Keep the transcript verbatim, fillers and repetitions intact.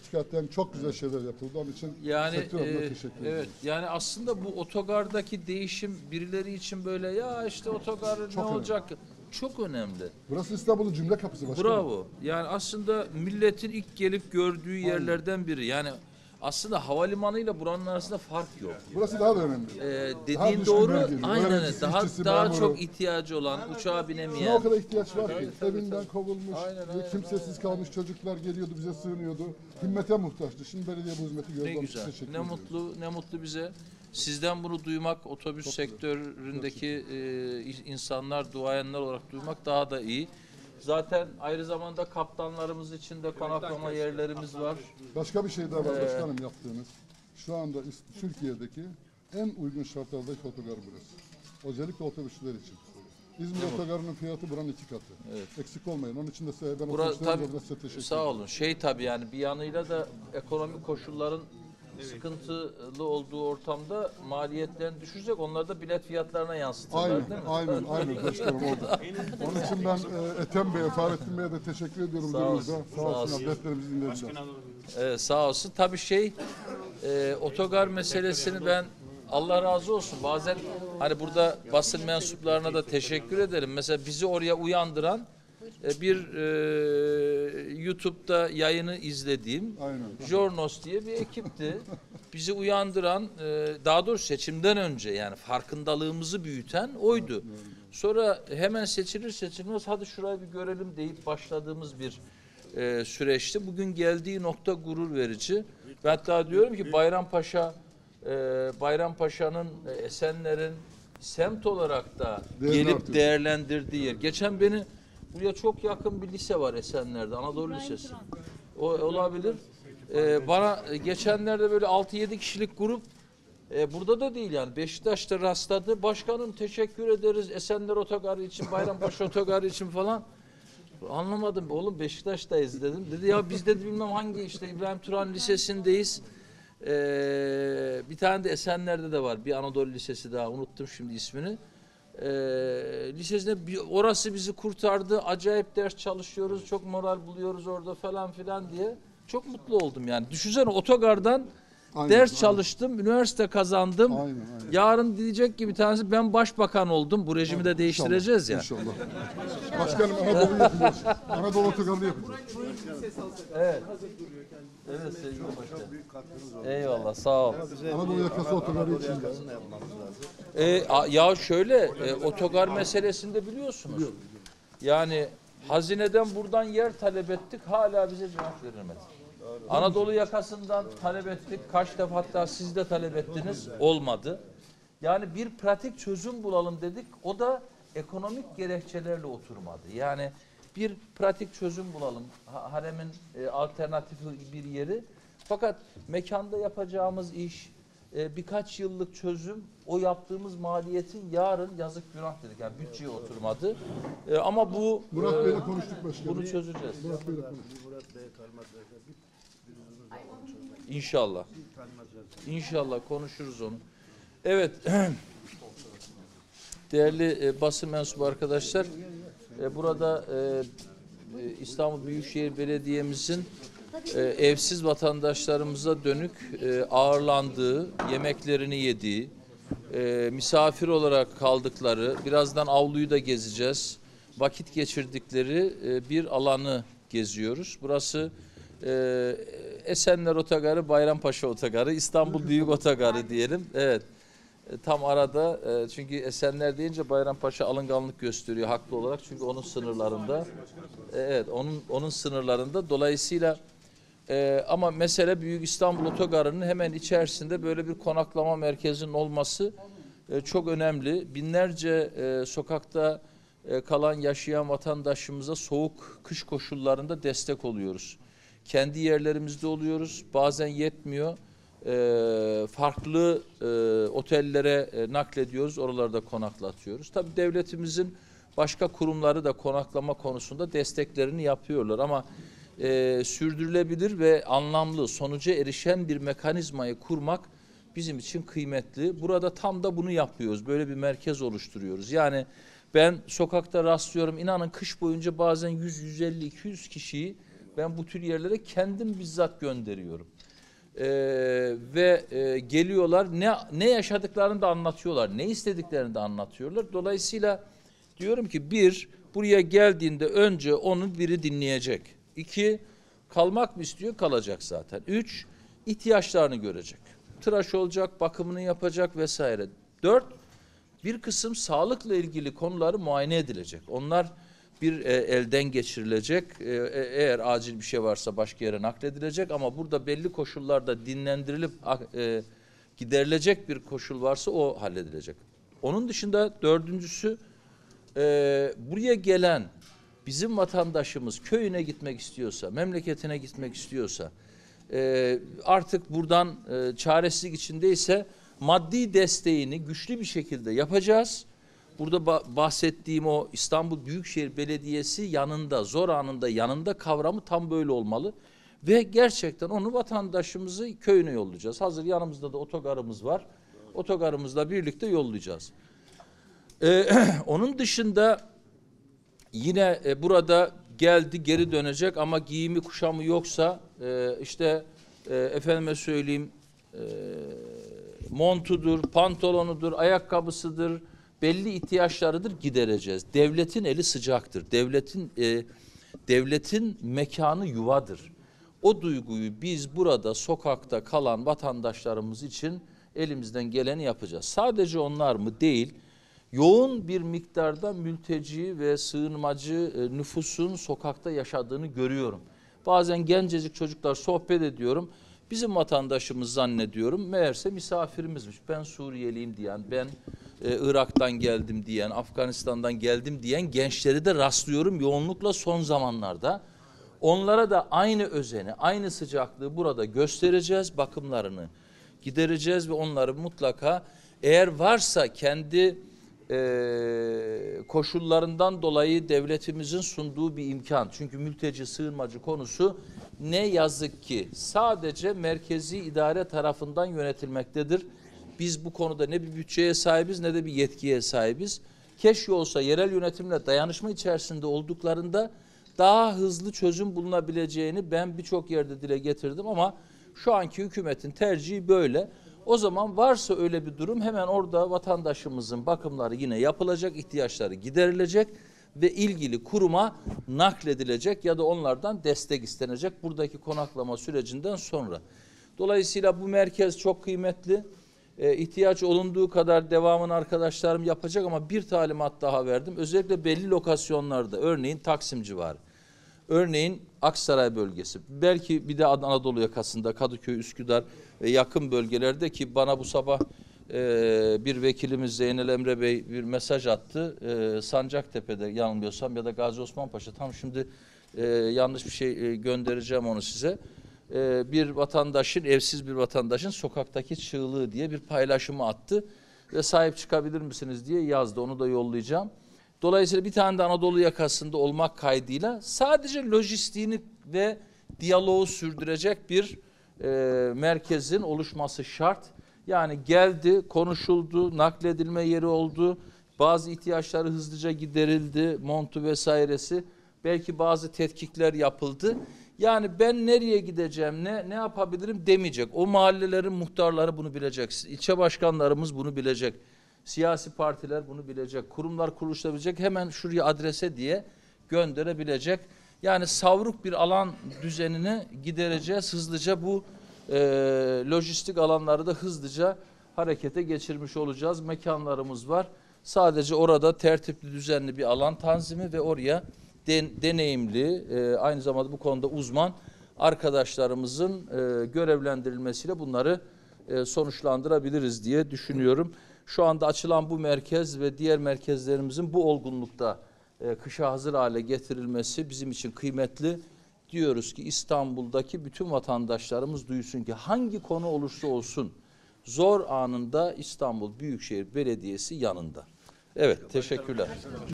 Hakikaten çok güzel şeyler yapıldı. Onun için Yani sektör adına e, teşekkür evet ediyoruz. yani aslında bu otogardaki değişim birileri için böyle ya işte otogar ne önemli. olacak? Çok önemli. Burası İstanbul'un cümle kapısı başkanım. Bravo. Yani aslında milletin ilk gelip gördüğü yerlerden biri. Yani aslında havalimanıyla buranın arasında fark yok. Burası daha da önemli. Ee, Daha dediğin düşkün doğru. bölgeli. Aynen. Öğrencisi, Daha işçisi, daha memuru. çok ihtiyacı olan, uçağa Buna binemeyen. o kadar ihtiyaç var ki. Tabii, tabii, Evinden tabii. kovulmuş, Aynen, ve aynen, kimsesiz kalmış çocuklar geliyordu, bize sığınıyordu. Himmete muhtaçtı. Şimdi belediye bu hizmeti gördü. Ne Onun için güzel. teşekkür Ne ediyoruz. mutlu, ne mutlu bize. Sizden bunu duymak, otobüs Çok sektöründeki e, insanlar, duayenler olarak duymak daha da iyi. Zaten ayrı zamanda kaptanlarımız için de konaklama yerlerimiz var. Başka bir şey daha var Ee, başkanım yaptığınız. Şu anda İs- Türkiye'deki en uygun şartlardaki otogar burası. Özellikle otobüsçüler için. İzmir otogarının fiyatı buranın iki katı. Evet. Eksik olmayın. Onun için de size ben Bura, otobüslerim tabii, adına size teşekkür ederim. sağ olun. Şey tabii yani bir yanıyla da ekonomik koşulların sıkıntılı olduğu ortamda maliyetlerini düşürecek. Onlar da bilet fiyatlarına yansıtırlar Aynen, değil mi? aynen, aynen başkanım oldu. Onun için ben e, Ethem Bey'e, Fahrettin Bey'e de teşekkür ediyorum. Sağ Sağ, olsun, sağ sağ olsun, olsun. adreslerimizi dinlediler. Evet, sağ olsun. Tabii şey e, otogar meselesini ben Allah razı olsun. Bazen hani burada basın mensuplarına da teşekkür ederim. Mesela bizi oraya uyandıran e, bir e, YouTube'da yayını izlediğim Aynen. Jornos diye bir ekipti. Bizi uyandıran, e, daha doğrusu seçimden önce yani farkındalığımızı büyüten oydu. Sonra hemen seçilir seçilmez hadi şurayı bir görelim deyip başladığımız bir e, süreçti. Bugün geldiği nokta gurur verici. Ben hatta diyorum ki Bayrampaşa, e, Bayrampaşa'nın, e, Esenler'in semt olarak da Değerini gelip artırıyor. değerlendirdiği yer. Geçen beni buraya çok yakın bir lise var Esenler'de, Anadolu Lisesi. O olabilir. Ee, bana e, geçenlerde böyle altı yedi kişilik grup e, burada da değil yani Beşiktaş'ta rastladı. Başkanım teşekkür ederiz Esenler Otogarı için, Bayrampaşa Otogarı için falan. Anlamadım oğlum Beşiktaş'tayız dedim. Dedi ya biz de bilmem hangi işte İbrahim Turan Lisesi'ndeyiz. Ee, bir tane de Esenler'de de var bir Anadolu Lisesi daha unuttum şimdi ismini. Ee, lisesinde bir, orası bizi kurtardı. Acayip ders çalışıyoruz. Çok moral buluyoruz orada falan filan diye. Çok mutlu oldum yani. Düşünsene otogardan Aynen, ders aynen. çalıştım, üniversite kazandım. Aynen, aynen. Yarın diyecek ki bir tanesi ben başbakan oldum. Bu rejimi de değiştireceğiz ya. İnşallah. Başkanım Anadolu yapacağız. Anadolu otogarını yapacağız. Evet. Evet sevgili başkanım. Eyvallah sağ ol. Anadolu yakası otogarı için de. E, a- ya şöyle e, otogar meselesinde biliyorsunuz. Yani hazineden buradan yer talep ettik hala bize cevap verilmedi. Anadolu yakasından talep ettik. Kaç defa hatta siz de talep ettiniz. Olmadı. Yani bir pratik çözüm bulalım dedik. O da ekonomik gerekçelerle oturmadı. Yani bir pratik çözüm bulalım. Ha- Haremin e, alternatifi bir yeri. Fakat mekanda yapacağımız iş e, birkaç yıllık çözüm o yaptığımız maliyetin yarın yazık günah dedik. Yani bütçeye oturmadı. E, ama bu Murat e, Bey'le konuştuk başkanım. bunu çözeceğiz. Murat Bey'le konuştuk. İnşallah. İnşallah konuşuruz onu. Evet. Değerli e, basın mensubu arkadaşlar, e, burada e, e, İstanbul Büyükşehir Belediye'mizin e, evsiz vatandaşlarımıza dönük e, ağırlandığı, yemeklerini yediği, e, misafir olarak kaldıkları, birazdan avluyu da gezeceğiz, vakit geçirdikleri e, bir alanı geziyoruz. Burası e, Esenler Otogarı, Bayrampaşa Otogarı, İstanbul Büyük Otogarı diyelim. Evet. E, Tam arada e, çünkü Esenler deyince Bayrampaşa alınganlık gösteriyor haklı olarak çünkü onun sınırlarında. E, Evet, onun onun sınırlarında. Dolayısıyla e, ama mesele Büyük İstanbul Otogarı'nın hemen içerisinde böyle bir konaklama merkezinin olması e, çok önemli. Binlerce e, sokakta e, kalan yaşayan vatandaşımıza soğuk kış koşullarında destek oluyoruz. Kendi yerlerimizde oluyoruz. Bazen yetmiyor. E, farklı e, otellere e, naklediyoruz, oralarda konaklatıyoruz. Tabii devletimizin başka kurumları da konaklama konusunda desteklerini yapıyorlar ama e, sürdürülebilir ve anlamlı, sonuca erişen bir mekanizmayı kurmak bizim için kıymetli. Burada tam da bunu yapıyoruz, böyle bir merkez oluşturuyoruz. Yani ben sokakta rastlıyorum, inanın kış boyunca bazen yüz, yüz elli, iki yüz kişiyi Ben bu tür yerlere kendim bizzat gönderiyorum. Ee, ve e, geliyorlar, ne ne yaşadıklarını da anlatıyorlar, ne istediklerini de anlatıyorlar. Dolayısıyla diyorum ki bir, buraya geldiğinde önce onu biri dinleyecek. İki, kalmak mı istiyor? Kalacak zaten. Üç, ihtiyaçlarını görecek. Tıraş olacak, bakımını yapacak vesaire. Dört, bir kısım sağlıkla ilgili konuları muayene edilecek. Onlar bir e, elden geçirilecek. E, eğer acil bir şey varsa başka yere nakledilecek ama burada belli koşullarda dinlendirilip e, giderilecek bir koşul varsa o halledilecek. Onun dışında dördüncüsü e, buraya gelen bizim vatandaşımız köyüne gitmek istiyorsa, memleketine gitmek istiyorsa, e, artık buradan e, çaresizlik içindeyse maddi desteğini güçlü bir şekilde yapacağız. Burada bahsettiğim o İstanbul Büyükşehir Belediyesi yanında, zor anında yanında kavramı tam böyle olmalı. Ve gerçekten onu vatandaşımızı köyüne yollayacağız. Hazır yanımızda da otogarımız var. Otogarımızla birlikte yollayacağız. Ee, onun dışında yine e, burada geldi geri dönecek ama giyimi kuşamı yoksa e, işte e, efendime söyleyeyim e, montudur, pantolonudur, ayakkabısıdır, belli ihtiyaçlarıdır, gidereceğiz. Devletin eli sıcaktır. Devletin e, devletin mekanı yuvadır. O duyguyu biz burada sokakta kalan vatandaşlarımız için elimizden geleni yapacağız. Sadece onlar mı? Değil. Yoğun bir miktarda mülteci ve sığınmacı e, nüfusun sokakta yaşadığını görüyorum. Bazen gencecik çocuklar sohbet ediyorum. Bizim vatandaşımız zannediyorum. Meğerse misafirimizmiş. Ben Suriyeliyim diyen, ben e, Irak'tan geldim diyen, Afganistan'dan geldim diyen gençleri de rastlıyorum yoğunlukla son zamanlarda. Onlara da aynı özeni, aynı sıcaklığı burada göstereceğiz, bakımlarını gidereceğiz ve onları mutlaka eğer varsa kendi e, koşullarından dolayı devletimizin sunduğu bir imkan. Çünkü mülteci, sığınmacı konusu ne yazık ki sadece merkezi idare tarafından yönetilmektedir. Biz bu konuda ne bir bütçeye sahibiz ne de bir yetkiye sahibiz. Keşke olsa yerel yönetimle dayanışma içerisinde olduklarında daha hızlı çözüm bulunabileceğini ben birçok yerde dile getirdim ama şu anki hükümetin tercihi böyle. O zaman varsa öyle bir durum hemen orada vatandaşımızın bakımları yine yapılacak, ihtiyaçları giderilecek ve ilgili kuruma nakledilecek ya da onlardan destek istenecek buradaki konaklama sürecinden sonra. Dolayısıyla bu merkez çok kıymetli. E, ihtiyaç olunduğu kadar devamını arkadaşlarım yapacak ama bir talimat daha verdim. Özellikle belli lokasyonlarda, örneğin Taksim civarı, örneğin Aksaray bölgesi, belki bir de Anadolu yakasında Kadıköy, Üsküdar ve yakın bölgelerde ki bana bu sabah e, bir vekilimiz Zeynel Emre Bey bir mesaj attı. E, Sancaktepe'de yanılmıyorsam ya da Gazi Osman Paşa, tam şimdi e, yanlış bir şey e, göndereceğim onu size. Bir vatandaşın, evsiz bir vatandaşın sokaktaki çığlığı diye bir paylaşımı attı ve sahip çıkabilir misiniz diye yazdı. Onu da yollayacağım. Dolayısıyla bir tane de Anadolu yakasında olmak kaydıyla sadece lojistiğini ve diyaloğu sürdürecek bir e, merkezin oluşması şart. Yani geldi, konuşuldu, nakledilme yeri oldu, bazı ihtiyaçları hızlıca giderildi, montu vesairesi, belki bazı tetkikler yapıldı. Yani ben nereye gideceğim, ne ne yapabilirim demeyecek. O mahallelerin muhtarları bunu bilecek. İlçe başkanlarımız bunu bilecek. Siyasi partiler bunu bilecek. Kurumlar, kuruluşlar bilecek. Hemen şuraya adrese diye gönderebilecek. Yani savruk bir alan düzenine gidereceğiz. Hızlıca bu e, lojistik alanları da hızlıca harekete geçirmiş olacağız. Mekanlarımız var. Sadece orada tertipli, düzenli bir alan tanzimi ve oraya Den, deneyimli, e, aynı zamanda bu konuda uzman arkadaşlarımızın e, görevlendirilmesiyle bunları e, sonuçlandırabiliriz diye düşünüyorum. Şu anda açılan bu merkez ve diğer merkezlerimizin bu olgunlukta e, kışa hazır hale getirilmesi bizim için kıymetli. Diyoruz ki İstanbul'daki bütün vatandaşlarımız duysun ki hangi konu olursa olsun zor anında İstanbul Büyükşehir Belediyesi yanında. Evet, teşekkürler.